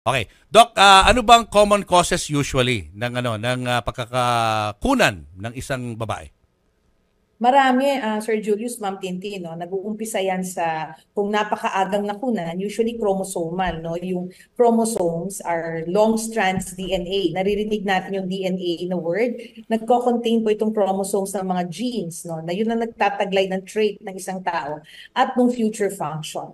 Okay. Doc, ano bang common causes usually ng pagkakakunan ng isang babae? Marami, Sir Julius, Ma'am Tintin, no? Nag-uumpisa yan sa kung napakaagang nakunan, usually chromosomal, no? Yung chromosomes are long strands DNA. Naririnig natin yung DNA na word. Nagko-contain po itong chromosomes ng mga genes, no? Na yun ang nagtataglay ng trait ng isang tao at ng future function.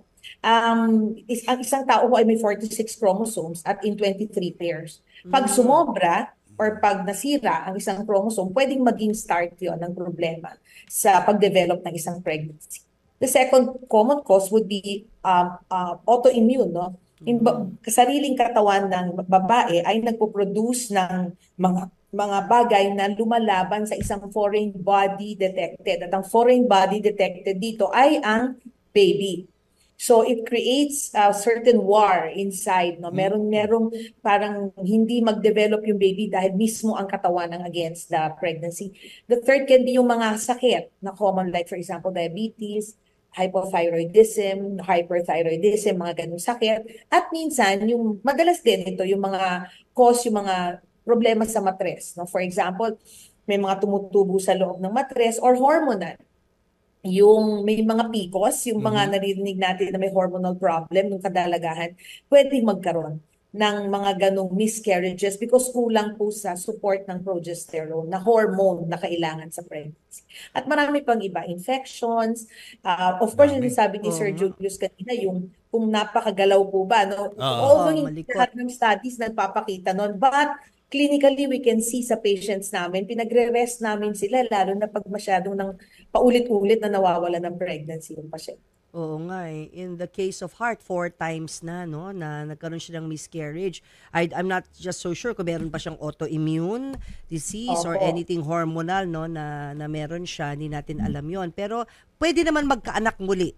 Ang isang tao ay may 46 chromosomes at in 23 pairs. Pag Mm. sumobra, or pag nasira ang isang chromosome, pwedeng maging start yon ng problema sa pag-develop ng isang pregnancy. The second common cause would be autoimmune, no? Yung Mm. sariling katawan ng babae ay nagpo-produce ng mga bagay na lumalaban sa isang foreign body detected. At ang foreign body detected dito ay ang baby. So it creates a certain war inside, no? Mm. Merong parang hindi mag-develop yung baby dahil mismo ang katawan ang against the pregnancy. The third can be yung mga sakit na common, like for example diabetes, hypothyroidism, hyperthyroidism, mga ganung sakit. At minsan yung madalas din ito yung mga cause, yung mga problema sa matres, no? For example, may mga tumutubo sa loob ng matres or hormonal, yung may mga PCOS, yung mga Mhm. naririnig natin na may hormonal problem ng kadalagahan, pwedeng magkaroon ng mga ganong miscarriages because kulang po sa support ng progesterone na hormone na kailangan sa pregnancy. At marami pang iba, infections, of course, yung Dami. sabi ni Oo Sir nga. Julius kanina, yung kung napakagalaw po ba, no? Oo. Oo, Although hindi malikot. lahat ng studies nagpapakita nun, but clinically we can see sa patients namin, pinagre-rest namin sila, lalo na pag masyadong ng paulit-ulit na nawawala ng pregnancy yung pasyente. Oo nga eh. In the case of heart, 4 times na, no, na nagkaroon siya ng miscarriage. I'm not just so sure kung meron pa siyang autoimmune disease or Opo. anything hormonal, no, na meron siya. Hindi natin alam yon. Pero pwede naman magkaanak muli.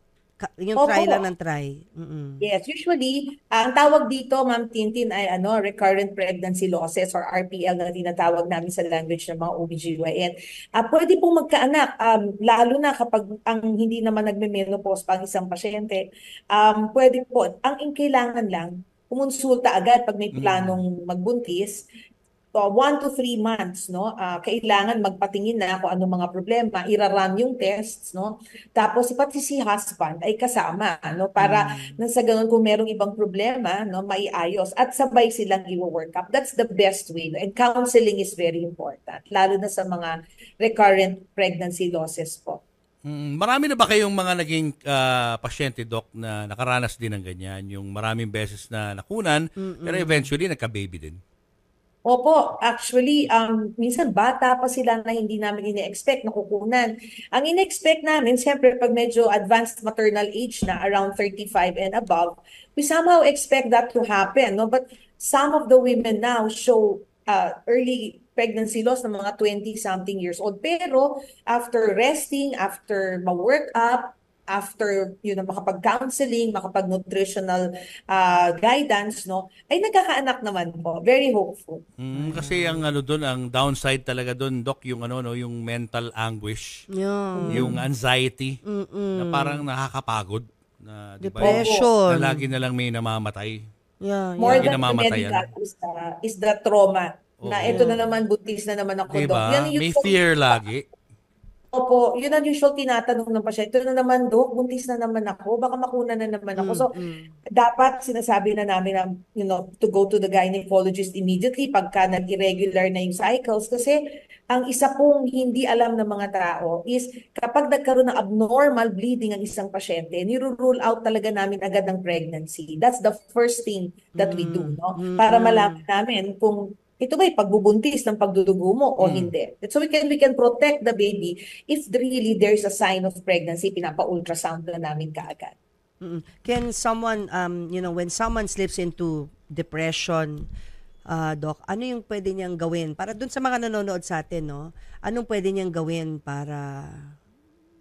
Yung try Opo. lang ng try. Mm-mm. Yes, usually, ang tawag dito, Ma'am Tintin, ay recurrent pregnancy losses or RPL na tinatawag namin sa language ng mga OBGYN. Pwede pong magkaanak, lalo na kapag ang hindi naman nagme-menopause pa ang isang pasyente. Pwede po, ang kailangan lang, kumonsulta agad pag may Mm. planong magbuntis. 1 to 3 months, no? Kailangan magpatingin na kung anong mga problema, iraran yung tests, no? Tapos pati si husband ay kasama, no? Para Mm. nang sa ganun kung merong ibang problema, no, maiayos at sabay silang i-work up. That's the best way, no? And counseling is very important, lalo na sa mga recurrent pregnancy losses po. Marami na ba kayong mga naging pasyente, Doc, na nakaranas din ng ganyan? Yung maraming beses na nakunan, pero Mm-mm. eventually nagka-baby din? Opo, actually, minsan bata pa sila na hindi namin ine-expect na kukunan. Ang ine-expect namin, siyempre, pag medyo advanced maternal age na, around 35 and above, we somehow expect that to happen, no? But some of the women now show early pregnancy loss ng mga 20-something years old. Pero after resting, after ma-work up, after makapag-counseling, makapag-nutritional guidance, no, ay nagkakaanak naman po. Very hopeful. Kasi ang Ayan. doon, ang downside talaga doon, Doc, yung no, yung mental anguish, Yeah. yung anxiety na parang Mm-mm. nakakapagod na, 'di ba? Opo. Na Depression. lagi na lang may namamatay. Yeah, More Lagi yeah. than the medical namamatayan. is the trauma na ito Oo. na Yeah. naman, buntis na naman ako, 'Di Doc. Yan ba? yung May usual. fear lagi. Opo, yun ang usual tinatanong ng pasyente. Ito na naman, Dok, buntis na naman ako. Baka makuna na naman ako. So, Mm-mm. dapat sinasabi na namin na, to go to the gynecologist immediately pagka nag-irregular na yung cycles. Kasi ang isa pong hindi alam ng mga tao is kapag nagkaroon ng abnormal bleeding ang isang pasyente, niro-rule out talaga namin agad ang pregnancy. That's the first thing that we do, Mm. no? Para malaman Mm-mm. namin kung ito ba'y pagbubuntis ng pagdudugo mo o Mm. hindi. So we can protect the baby if really there's a sign of pregnancy, pinapa-ultrasound na namin kaagad. Mm. Can someone, when someone slips into depression, Doc, ano yung pwede niyang gawin? Para dun sa mga nanonood sa atin, no? Anong pwede niyang gawin para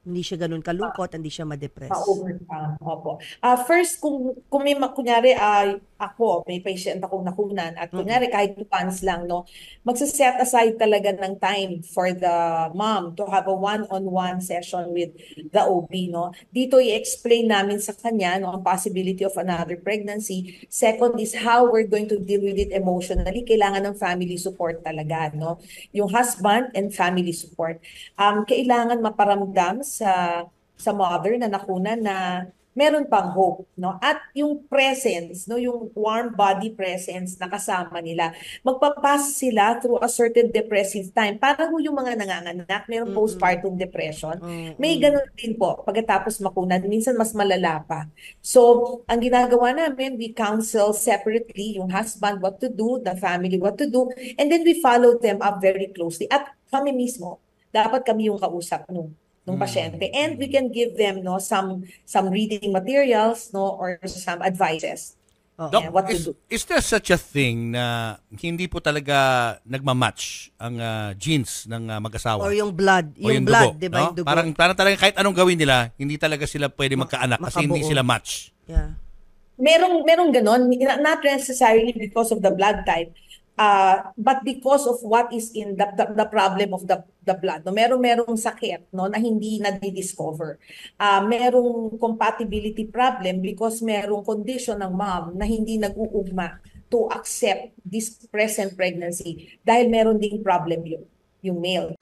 Hindi siya ganun kalungkot, hindi siya ma-depress. Ma-overcome. Opo. First, kung may kunyari, ako, may patient akong nakunan at kunyari kahit 2 months lang, no, magsaset aside talaga ng time for the mom to have a one-on-one session with the OB, no. Dito i-explain namin sa kanya, no, ang possibility of another pregnancy. Second is how we're going to deal with it emotionally. Kailangan ng family support talaga, no. Yung husband and family support. Kailangan maparamdam sa mother na nakunan na meron pang hope, no? At yung presence, no, yung warm body presence na kasama nila. Magpapass sila through a certain depressive time. Parang yung mga nanganganak, merong postpartum depression. May ganun din po pagkatapos makunan, minsan mas malala pa. So, ang ginagawa namin, we counsel separately yung husband what to do, the family what to do, and then we follow them up very closely. At kami mismo, dapat kami yung kausap nung pasyente, and we can give them some reading materials or some advices Doc, what to do. is there such a thing na hindi po talaga nagmamatch ang genes ng mag-asawa? Or yung blood, O yung dugo, blood, di ba? no? Yung dugo. Parang talaga kahit anong gawin nila, hindi talaga sila pwede magkaanak kasi hindi makabuo. sila match. Yeah. Merong ganon, not necessarily because of the blood type, but because of what is in the problem of the blood. No, merong sakit, no, na hindi na-discover. Merong compatibility problem because merong condition ng mom na hindi nag-uugma to accept this present pregnancy dahil meron ding problem yung male.